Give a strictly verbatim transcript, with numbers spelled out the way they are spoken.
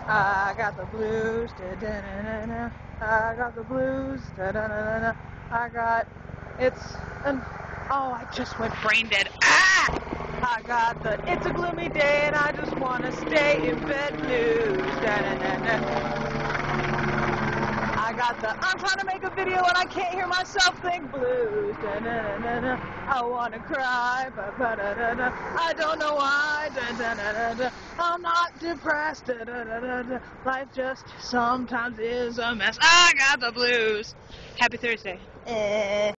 I got the blues. Da-da-da-da-da. I got the blues. Da-da-da-da-da. I got. It's an. Oh, I just went brain dead. Ah! I got the. It's a gloomy day and I just wanna stay in bed blues. Da-da-da-da. I got the. I'm trying to make a video and I can't hear myself think blues. Da-da-da-da-da. I wanna cry. Ba-ba-da-da-da. I don't know why. Da-da-da-da-da. I'm not depressed. Da-da-da-da-da. Life just sometimes is a mess. I got the blues. Happy Thursday. Eh.